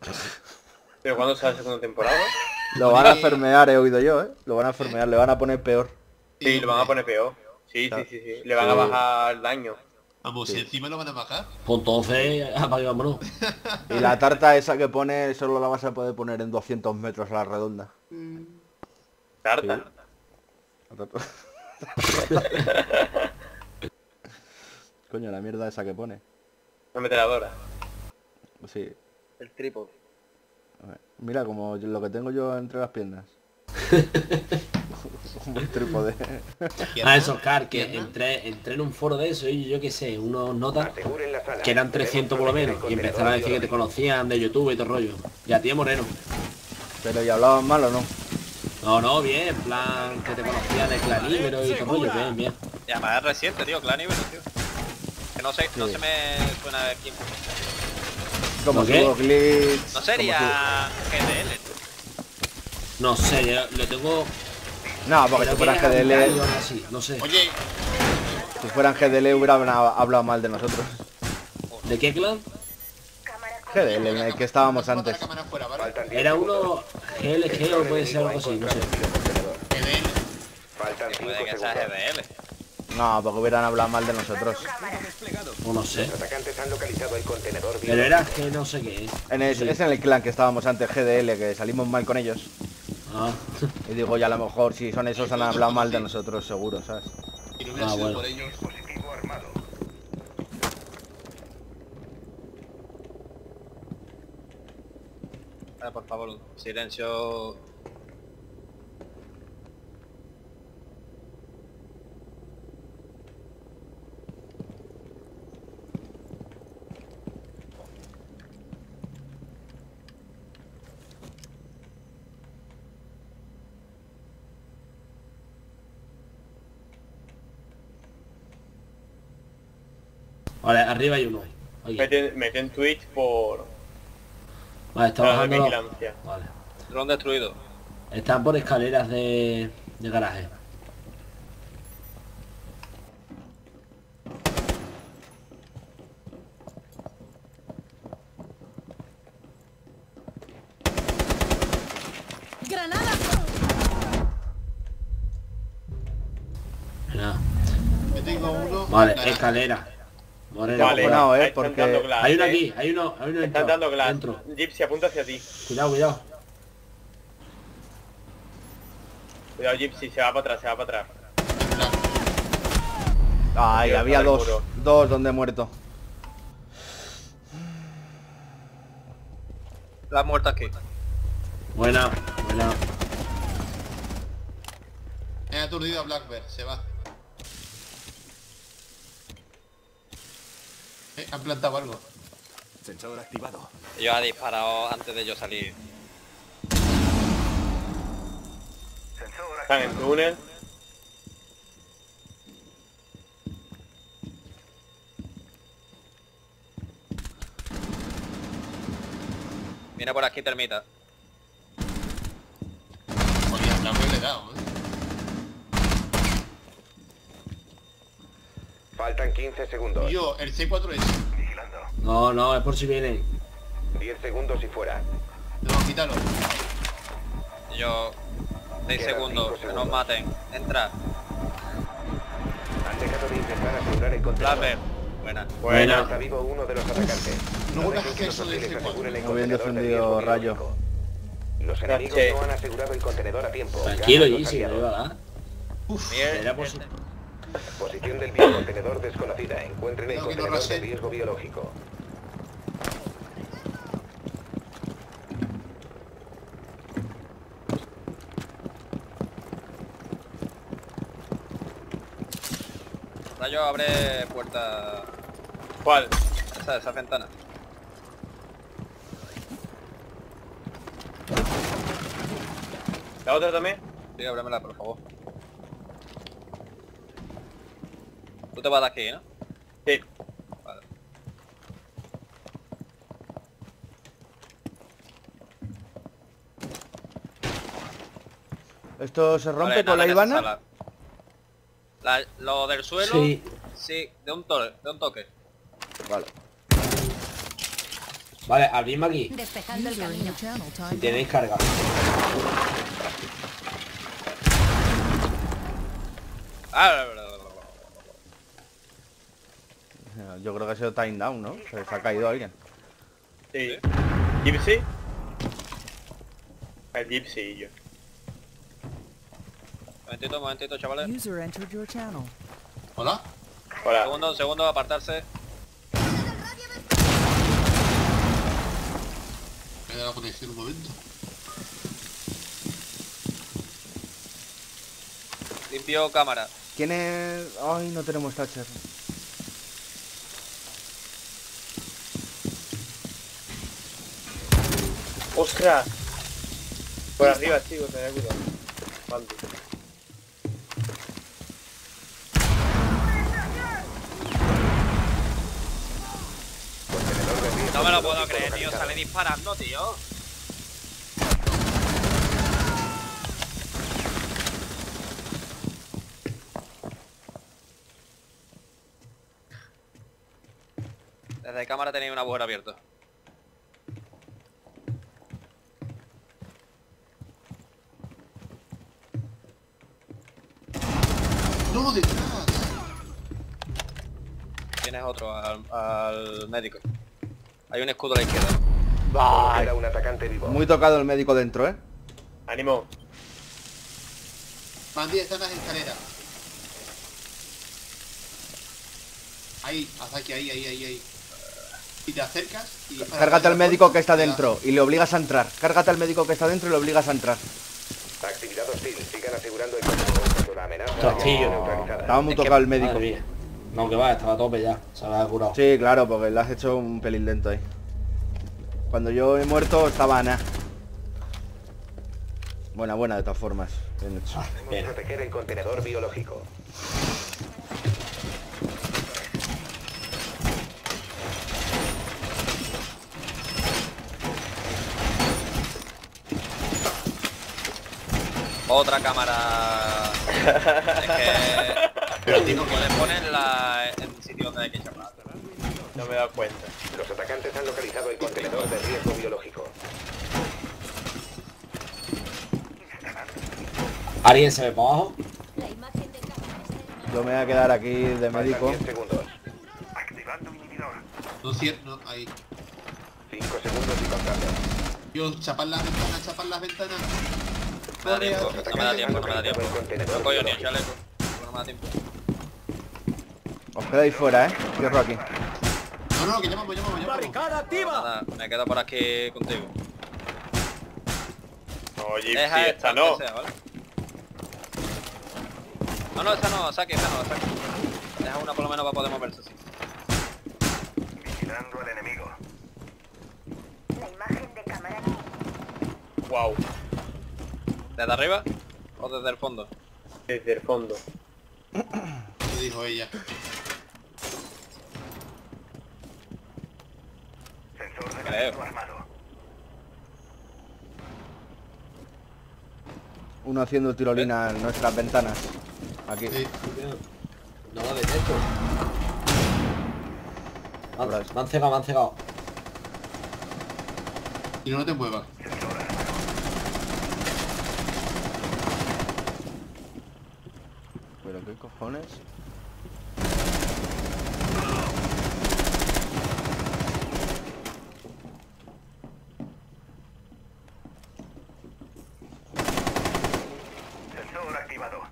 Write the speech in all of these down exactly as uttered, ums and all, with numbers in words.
¿Pero cuándo sale la segunda temporada? Lo van a fermear, he oído yo, ¿eh? Lo van a fermear, le van a poner peor. Sí, lo van a poner peor. Sí, sí, sí, sí. Le van a bajar el daño. Vamos, si encima lo van a bajar. Pues entonces, apague, vámonos. Y la tarta esa que pone, solo la vas a poder poner en doscientos metros a la redonda. ¿Tarta? La tarta. Coño, la mierda esa que pone. Una metralladora. Sí. El trípode. A ver, mira, como yo- lo que tengo yo entre las piernas. Como un trípode. Ah, eso, Oscar, que entré, entré en un foro de eso y yo qué sé, unos notas Aseguren la sala. que eran trescientos por lo menos y empezaron a decir que te conocían de YouTube y todo el rollo. Y a ti, Moreno. Pero ya hablaban mal o no. No, no, bien, en plan que te conocían de Clanímero y todo el rollo, bien, bien. Y además es reciente, tío, Clanímero, tío. Que no sé, no Sí. se me suena de quién. Como ¿Lo qué? subo glitch. No sería G D L. No sé, yo lo tengo... No, porque si creo que fueran era G D L, Uncario o algo así, no sé. Oye, si fueran G D L hubieran hablado mal de nosotros. ¿De qué clan? G D L, en el que estábamos vamos a botar antes. la cámara fuera, ¿vale? Faltan diez Era segundos. uno G L G o puede ser algo así, no sé. G D L. Faltan Que cinco puede que sea G segundos. D L. No, porque hubieran hablado mal de nosotros. O no sé. Los atacantes han localizado el contenedor Pero era que no sé qué. En el- Sí. Es en el clan que estábamos antes, G D L, que salimos mal con ellos. Ah, Y digo, ya a lo mejor si son esos han hablado mal de nosotros, seguro, ¿sabes? Y no hubiera Ah, sido bueno. por ellos. dispositivo armado. Vale, por favor, silencio. vale, arriba hay uno. Oye, Mete, mete en Twitch por... vale, está para la bajando. vigilancia. Vale. Dron destruido. Están por escaleras de, de garaje. ¡Granada! Mira. Yo tengo uno. Vale, naranja. escalera. Moreno, Vale, cuidado. Bueno, eh, están porque- dando glass, Hay uno eh. aquí, hay uno, hay uno Están dentro. dando glass. Dentro. Gypsy, apunta hacia ti. Cuidado, cuidado. Cuidado, Gypsy, se va para atrás, se va para atrás. Ay, Tío, había está dos, seguro. dos donde he muerto. La muerta aquí. Buena, buena. He aturdido a Blackbird, se va. Eh, han plantado algo. Sensor activado. Yo ha disparado antes de yo salir. Están en túnel. Viene por aquí, termita. Oye, a Blackbird le he dado, eh. Faltan quince segundos. Yo, el C cuatro S. Vigilando. No, no, es por si vienen. diez segundos y fuera. No, quítalo. Yo... seis Quedan segundos, cinco que nos segundos. maten. Entra. Han dejado de intentar asegurar el contenedor. Flapper. Buena. Buena. Está vivo uno de los atacantes. No No vuelvas dejen a que hacer los eso de hostiles C cuatro. aseguren el Muy bien contenedor de defendido, riesgo Rayo. biológico. Los enemigos Che. no han asegurado el contenedor a tiempo. Tranquilo, Ganan los Easy, no aliados. iba a dar. Mier- Era por si... Posición del biocontenedor desconocida. Encuentren el No, que no contenedor de rase. riesgo biológico. Rayo, abre puerta. ¿Cuál? Esa, esa ventana. ¿La otra también? Sí, ábremela, por favor. Tú te vas de aquí, ¿no? Sí. Vale. ¿Esto se rompe Vale, con la nada, que se Ivana? sala. La- lo del suelo... Sí. Sí, de un, to de un toque. Vale. Vale, abrimos aquí. Despejando el camino. Si tenéis carga. Ah, Yo creo que ha sido time down, ¿no? Se, se ha caído alguien. Sí. Gypsy. El Gypsy y yo. momentito, momentito, chavales. User entered your channel. Hola. Hola. Segundo, segundo, apartarse. Me he dado la conexión un momento. Limpio cámara. ¿Quién es...? Ay, no tenemos Thatcher. ¡Ostras! Por arriba, chicos, tened cuidado. Bandu. No me lo puedo creer, tío. Sale disparando, tío. Desde cámara tenéis un agujero abierto. No, detrás. Tienes otro al, al médico. Hay un escudo a la izquierda. Vale. Era un atacante vivo. Muy tocado el médico dentro, ¿eh? Ánimo. Mandy está en las escaleras. Ahí, haz aquí, ahí, ahí, ahí, ahí. Y te acercas y... Cárgate al médico que está dentro y le obligas a entrar. Cárgate al médico que está dentro y le obligas a entrar. Actividad hostil. Sigan asegurando el control cuando la amenaza Ostras, haya tío. sido neutralizada. Estaba muy Es que- tocado el médico. Madre mía. No, que va, estaba a tope ya. Se había curado. Sí, claro, porque le has hecho un pelín lento ahí. Cuando yo he muerto estaba Ana. Buena, buena de todas formas. Bien hecho. Bien. Debemos proteger el contenedor biológico. Otra cámara. Es que... Pero tío, puedes ponerla en sitio donde hay que echarla. No me he dado cuenta. Los atacantes han localizado el contenedor de riesgo biológico. ¿Alguien se ve para abajo? Yo me voy a quedar aquí de médico. Faltan diez segundos. no cierto, no, ahí. cinco segundos y contando. Yo, chapar las ventanas, chapar las ventanas. Me da tiempo, no me da tiempo, no me da El tiempo. contenedor No coño ni el biológico. chaleco. No me da tiempo. Os quedáis fuera, ¿eh? Cierro aquí. No, no, que llamamos, llamamos, llamamos. Nada, me quedo por aquí contigo. No, Gypsy, Deja esta esta, no. aunque sea, ¿vale? No, no, esta no, saque, esta no, saque. Deja una por lo menos para poder moverse así. Vigilando al enemigo. La imagen de cámara. Wow. ¿Desde arriba o desde el fondo? Desde el fondo. Me dijo ella. Creo. Uno haciendo tirolina en nuestras ventanas. Aquí. Sí. No lo detecto. Me Ahora han, es. me han cegado, me han cegado. Y no te muevas. ¿Pero qué cojones? Sensor activado.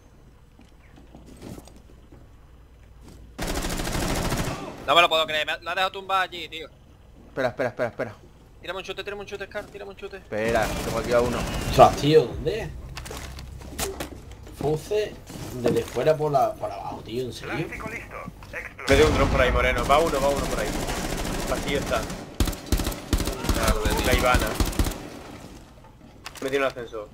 No me lo puedo creer, me la has dejado tumbar allí, tío. Espera, espera, espera, espera. Tírame un chute, tírame un chute, Scar, tírame un chute. Espera, tengo aquí a uno. Ostras, tío, ¿dónde? Fuce desde fuera por, la, por abajo, tío, ¿en serio? Me dio un dron por ahí, Moreno. Va uno, va uno por ahí. Pasillo está. La, la Ivana. Me tiene un ascensor.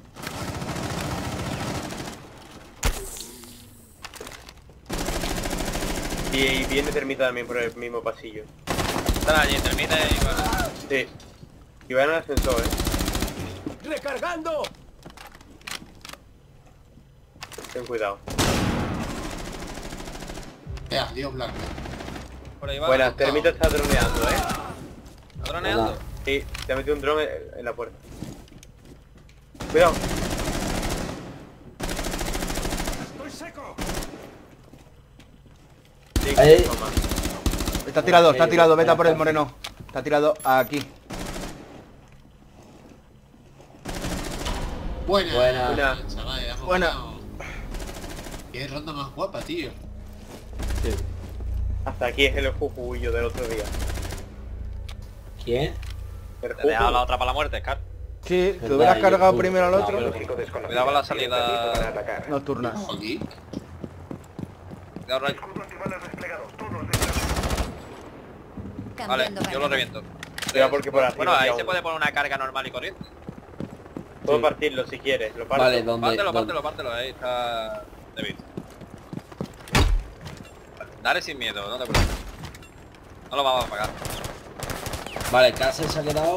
Y, y viene termita también por el mismo pasillo. Están allí, termite y bueno. Sí. Y van al ascensor, eh. ¡Recargando! Ten cuidado. Ya, Dios blanco. Por ahí va. Buenas, buscado. Termita está droneando, eh. ¿Está droneando? Sí, te ha metido un dron en, en la puerta. Cuidado. ¡Estoy seco! Sí, Ahí. toma. Está tirado, está Ok, tirado, vete a espera, por el espera. moreno. Está tirado aquí. Buena. Buena. Buena. Chaval, hemos Buena. ganado. Qué ronda más guapa, tío. Sí. Hasta aquí es el jujullo del otro día. ¿Quién? El Te he dejado la juju. otra para la muerte, Scar. Sí, te Verdad, hubieras yo- cargado uh, primero al no, otro. pero- Biológico desconocido. Cuidado con la Bien salida. perdido para atacar. Nocturnas. Ojo aquí. Cuidado, Ray. Vale, Cambiando yo lo rango. reviento. Cuidado porque por arriba. Bueno, ahí tío, se puede poner una carga normal y corriente. Puedo Sí. partirlo si quieres. Lo parto. Vale, ¿dónde? Pártelo, dónde? pártelo, pártelo. Ahí está David. Dale sin miedo, no te preocupes. No lo vamos a pagar. Vale, Castle se ha quedado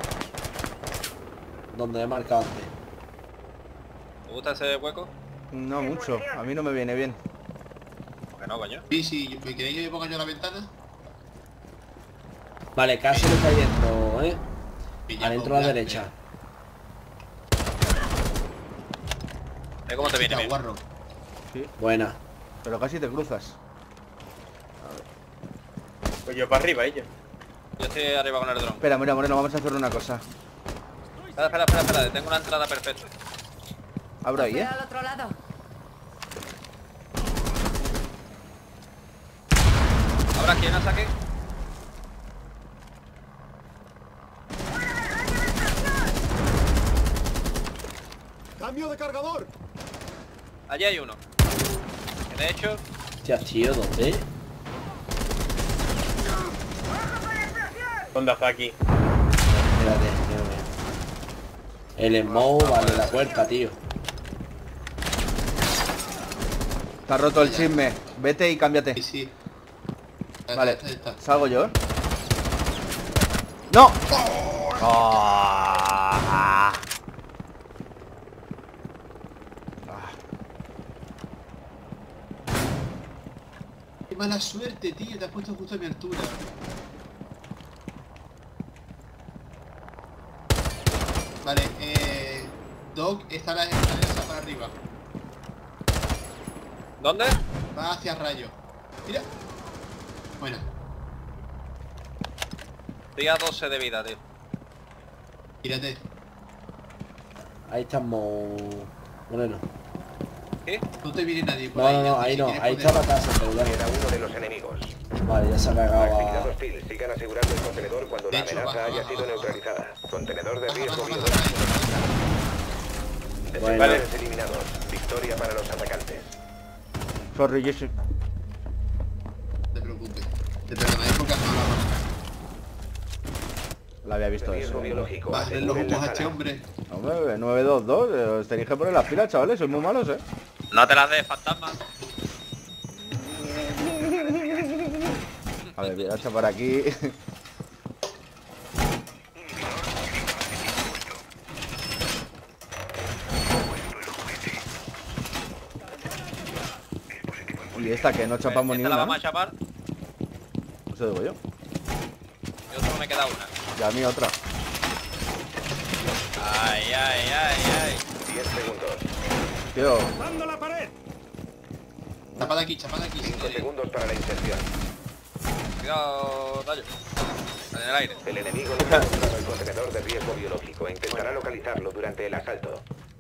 donde he marcado antes. ¿Te gusta ese hueco? No mucho, a mí no me viene bien. Que no, coño. Sí, sí, ¿me queréis que me ponga yo la ventana? Vale, Castle está yendo, ¿eh? Y ya Adentro a la con derecha. Ve cómo te viene bien. Guarro. Buena. Pero casi te cruzas. Pues yo para arriba, ellos. Yo estoy arriba con el dron. Espera, mira, Moreno, vamos a hacer una cosa. Espera, espera, espera, espera. Tengo una entrada perfecta. Abro ahí, Veo ¿eh? al otro lado. Ahora, ¿quién la saque? ¡Cambio de cargador! Allí hay uno. Que de hecho, Hostia, tío, ¿dónde? ¿Dónde está aquí? Espérate, espérate. El smoke vale la puerta, tío. Está roto el chisme. Vete y cámbiate. Sí, sí. Ya Vale, está, ya está. salgo yo, ¿eh? ¡No! Ah. Ah. Qué mala suerte, tío. Te has puesto justo a mi altura. Vale, eh... Doc está la escalera para arriba. ¿dónde? Va hacia rayo. Mira. Bueno. Estoy a doce de vida, tío. Tírate. Ahí estamos. Moreno. ¿Qué? No te viene nadie por No, ahí. no, no, Andy, ahí si no. quieres Ahí poner- está la casa, pero ya Queda uno de los enemigos. Vale, ya se ha cagado Actividad a... hostil. Sigan asegurando el contenedor cuando De la hecho, amenaza baja, haya baja, sido baja. neutralizada. Contenedor de Baja, riesgo baja, baja, biológico. baja. Bueno. Vale, eliminados. Victoria para los atacantes. Sorry, Jesse. No te preocupes. Te perdonaré porque has hablado con acá. La había visto eso. Riesgo biológico. Bajen los Aseguren la ojos a este sala. hombre. Hombre, nueve dos dos. eh, Os tenéis que poner las pilas, chavales. Sois muy malos, ¿eh? No te las des, fantasma. A ver, voy a echar por aquí. Y esta que no chapamos ni Esta la una, vamos ¿no? a chapar. Eso digo yo. Yo solo me queda una. Y a mí otra. Ay, ay, ay, ay. diez segundos. Tío, ¡Dando la pared! Chapada aquí, chapada aquí. cinco sí. segundos para la inserción. Cuidado, Rayo. En el aire. El enemigo no ha encontrado el contenedor de riesgo biológico. Intentará localizarlo durante el asalto.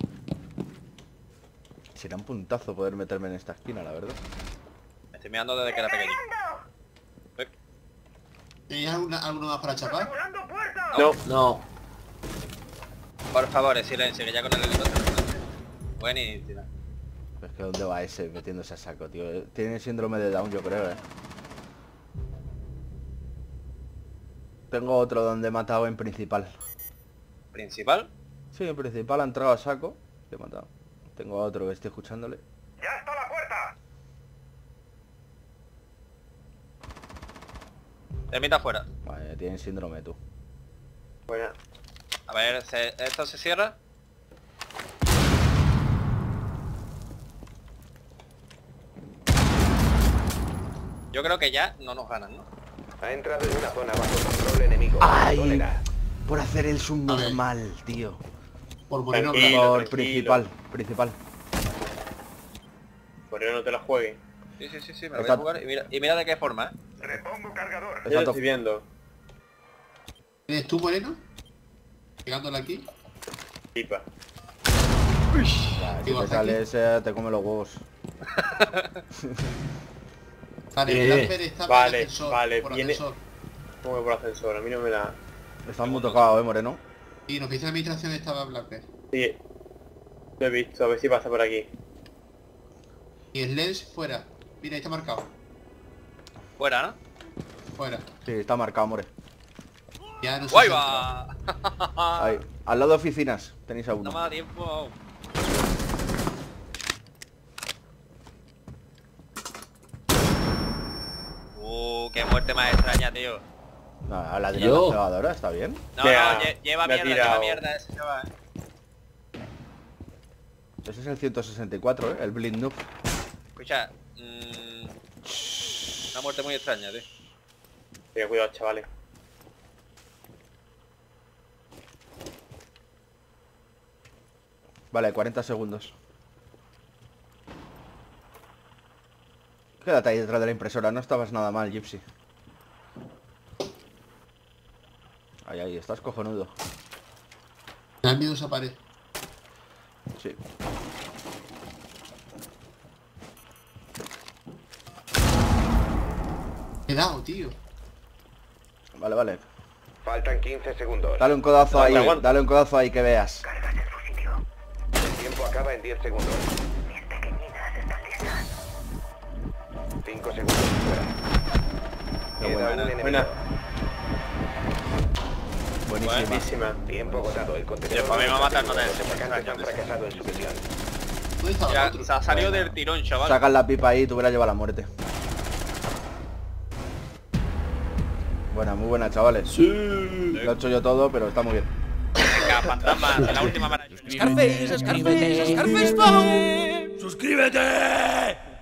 será un puntazo poder meterme en esta esquina, la verdad. Me estoy mirando desde que era pequeño. Eh, ¿Tenéis alguna, alguno más para chapar? No, No. Por favor, silencio, que ya con el helicóptero. Buenísima. Es que ¿dónde va ese metiéndose a saco, tío? Tiene síndrome de Down, yo creo, eh. Tengo otro donde he matado en principal. ¿Principal? Sí, en principal ha entrado a saco. Le he matado. Tengo a otro que estoy escuchándole. ¡Ya está la puerta! Termita afuera. Vale, tiene síndrome tú. buena. A ver, ¿se- ¿esto se cierra? Yo creo que ya no nos ganan, ¿no? Ha entrado en una zona bajo control enemigo. ¡Ay! Tolera. Por hacer el subnormal, tío. Por Moreno Tranquilo. Blanco. Por tranquilo. principal, principal. Moreno, no te la juegues. Sí, sí, sí, sí, me lo voy Está- a jugar. Y mira, y mira de qué forma, ¿eh? Repongo cargador. Yo lo Exacto. estoy viendo. ¿Eres tú, Moreno? Pegándole aquí. Pipa. Ya, si Digo, te hasta sale aquí. ese, te come los huevos. Vale, Eh, el Lamper está por vale, el ascensor. vale, por viene- ascensor. ¿Cómo que por ascensor? A mí no me la... Estás muy tocado, eh, Moreno. Y nos dice la administración estaba Blackbeard. Sí. Lo he visto, a ver si pasa por aquí. Y el Lens fuera. Mira, ahí está marcado. Fuera, ¿no? Fuera. Sí, está marcado, more. Ya no sé. ¡Guay si va! Ahí, al lado de oficinas, tenéis a No me uno. da tiempo. Uh, qué muerte más extraña, tío. No, a la de Yo. la cegadora, está bien. No, Me no, ha- lle- lleva me ha mierda, lleva tirado. mierda ese chaval, eh. Ese es el ciento sesenta y cuatro, eh, el Blind Noob. Escucha, mmm, una muerte muy extraña, tío. Tenga cuidado, chavales. Vale, cuarenta segundos. Quédate ahí detrás de la impresora, no estabas nada mal, Gypsy. Ahí, ahí, estás cojonudo. Me da miedo esa pared. Sí. Me he dado, tío. Vale, vale. Faltan quince segundos. Dale un codazo Aguanta, ahí, aguanta. dale un codazo ahí que veas. Cargas en su sitio. El tiempo acaba en diez segundos. Mis pequeñinas están listas. cinco segundos fuera. Qué Queda buena, un enemigo. buena. Buenísima. Buenísima. Tiempo agotado. El contenedor. Tío, para mí me va a matar, no te- Los atacantes han fracasado en su misión. ¿Dónde estaba Ya, el otro? se ha salido del tirón, chaval. Sacas la pipa ahí y tú hubieras llevado la muerte. Buena, muy buena, chavales. Sí. Lo he hecho yo todo, pero está muy bien. Venga, fantasma, en la última maraña. Scarface, Scarface, Scarface, Boom. ¡Suscríbete!